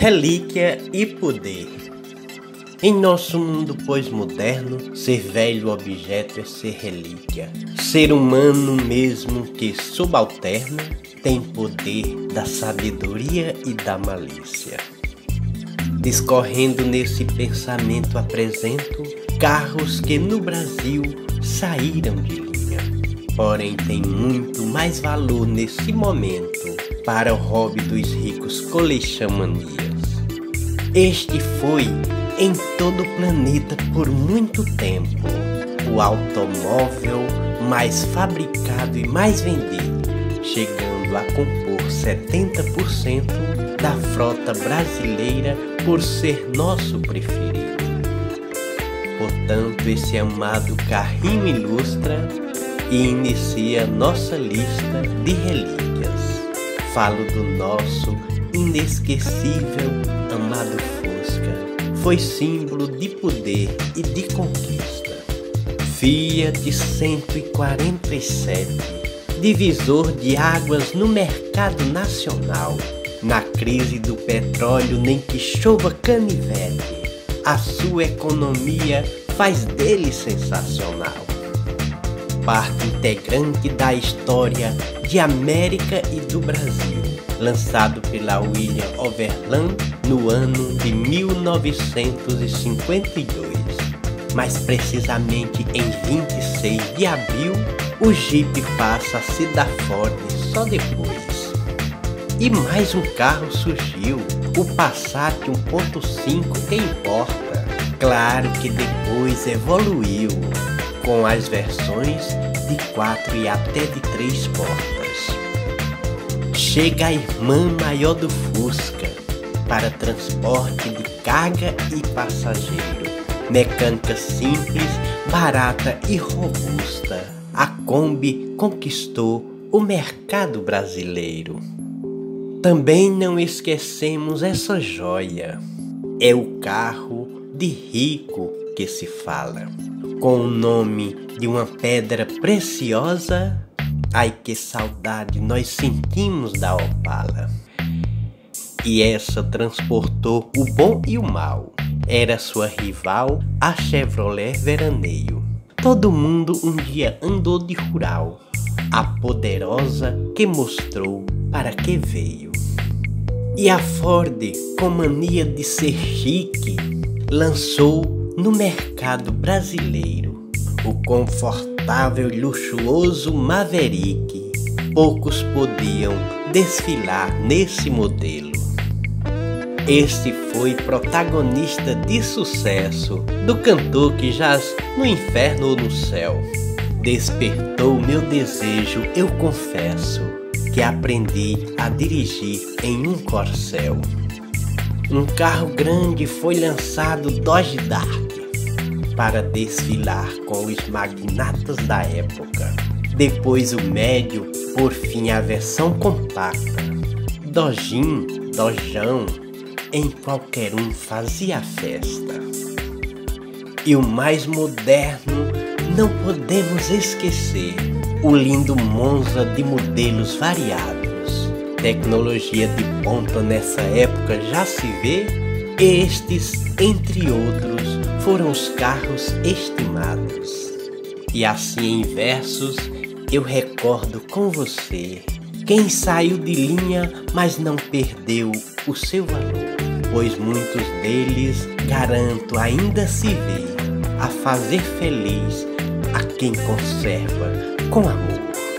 Relíquia e poder. Em nosso mundo pós-moderno, ser velho objeto é ser relíquia. Ser humano mesmo que subalterno tem poder da sabedoria e da malícia. Discorrendo nesse pensamento apresento carros que no Brasil saíram de linha. Porém tem muito mais valor nesse momento para o hobby dos ricos colexamanias. Este foi, em todo o planeta por muito tempo, o automóvel mais fabricado e mais vendido, chegando a compor 70% da frota brasileira por ser nosso preferido. Portanto, esse amado carrinho ilustra e inicia nossa lista de relíquias. Falo do nosso inesquecível amado Fusca. Foi símbolo de poder e de conquista. Fiat 147, divisor de águas no mercado nacional. Na crise do petróleo nem que chova canivete, a sua economia faz dele sensacional. Parte integrante da história de América e do Brasil, lançado pela William Overland no ano de 1952. Mais precisamente em 26 de abril, o Jeep passa a se dar forte só depois. E mais um carro surgiu, o Passat 1.5 que importa. Claro que depois evoluiu, com as versões de 4 e até de 3 portas. Chega a irmã maior do Fusca, para transporte de carga e passageiro. Mecânica simples, barata e robusta, a Kombi conquistou o mercado brasileiro. Também não esquecemos essa joia, é o carro de rico que se fala. Com o nome de uma pedra preciosa, ai que saudade nós sentimos da Opala. E essa transportou o bom e o mal, era sua rival a Chevrolet Veraneio. Todo mundo um dia andou de rural, a poderosa que mostrou para que veio. E a Ford, com mania de ser chique, lançou no mercado brasileiro o confortável e luxuoso Maverick. Poucos podiam desfilar nesse modelo. Este foi protagonista de sucesso do cantor que jaz no inferno ou no céu. Despertou meu desejo, eu confesso, que aprendi a dirigir em um Corcel. Um carro grande foi lançado Dodge Dart para desfilar com os magnatas da época. Depois o médio, por fim a versão compacta. Dojinho, Dojão, em qualquer um fazia festa. E o mais moderno, não podemos esquecer, o lindo Monza de modelos variados. Tecnologia de ponta nessa época já se vê. Estes, entre outros, foram os carros estimados. E assim em versos eu recordo com você quem saiu de linha, mas não perdeu o seu valor, pois muitos deles, garanto, ainda se vê a fazer feliz a quem conserva com amor.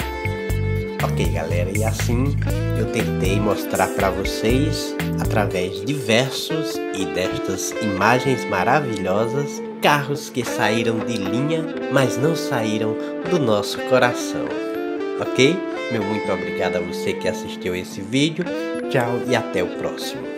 Ok, galera, e assim eu tentei mostrar para vocês, através de versos e destas imagens maravilhosas, carros que saíram de linha, mas não saíram do nosso coração. Ok? Meu muito obrigado a você que assistiu esse vídeo. Tchau e até o próximo.